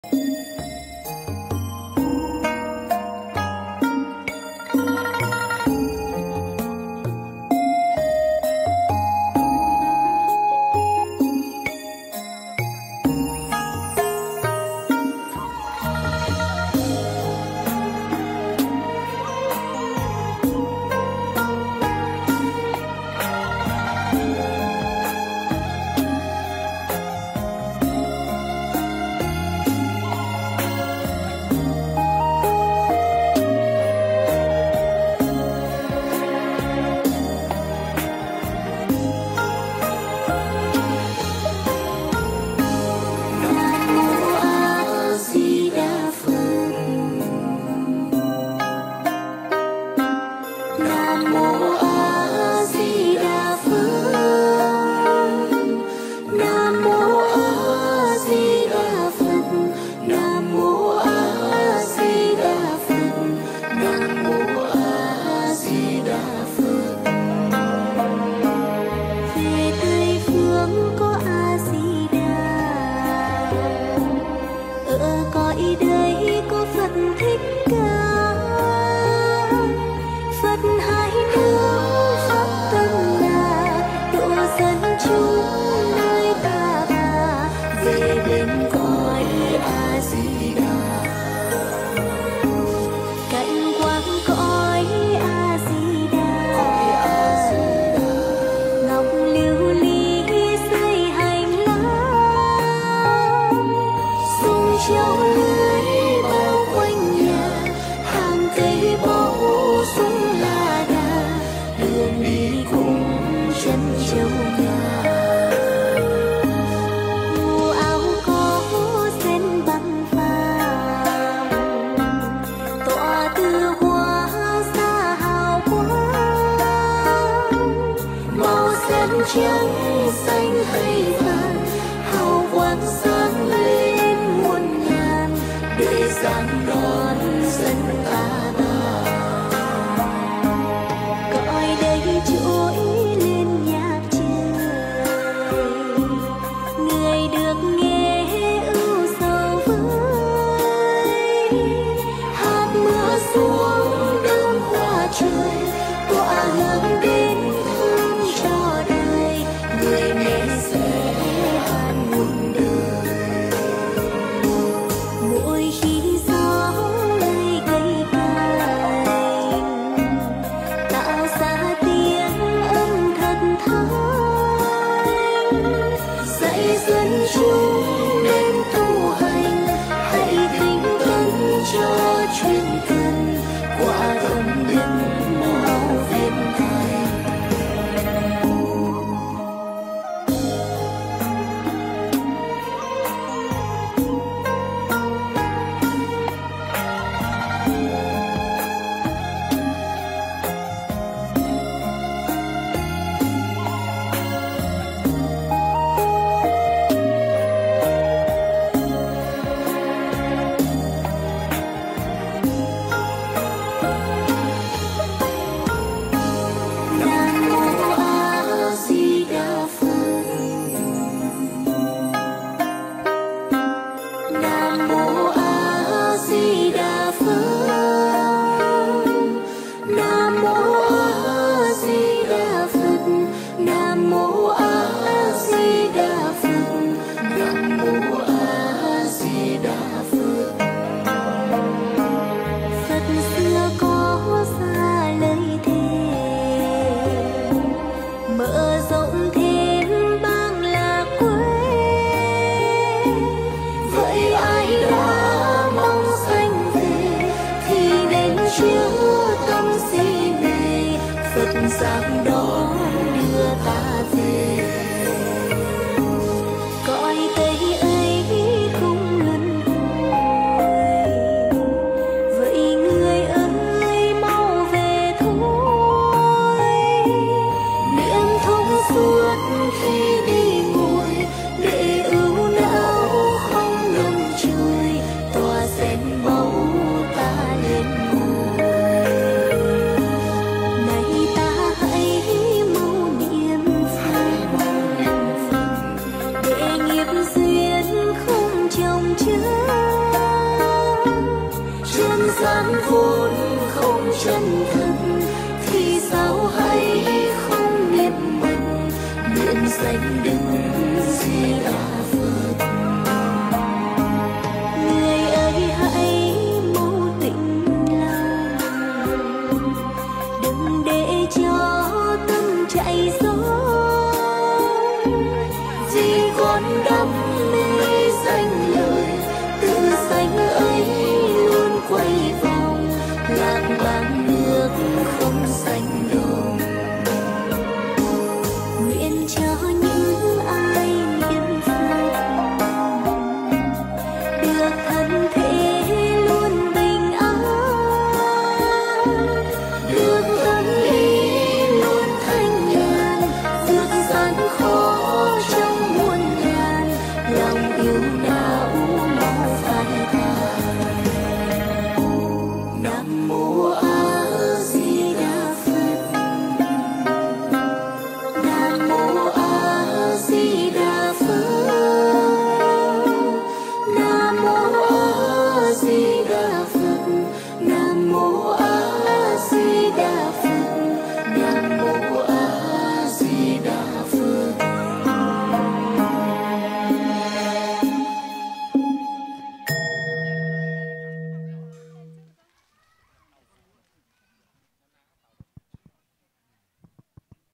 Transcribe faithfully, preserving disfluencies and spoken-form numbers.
Này ta hãy mau niệm gian vốn không chân thật thì sao hay không biết mình nguyện danh đức Di Đà Phật. Người ơi hãy mau tĩnh lòng, đừng để cho tâm chạy dối, vì con đam mê danh lời tự danh ấy luôn quay vòng lạc bàn nước không xanh đồng. Nguyện cho những ai niệm Phật được thân thể luôn bình an, được tâm ý luôn thanh nhàn, vượt gian khó trong muôn ngàn, lòng yêu não mau phai tàn. Nam mô A Di Đà Phật. Nam mô A Di Đà Phật. Nam mô A Di Đà Phật. Nam mô A Di Đà Phật.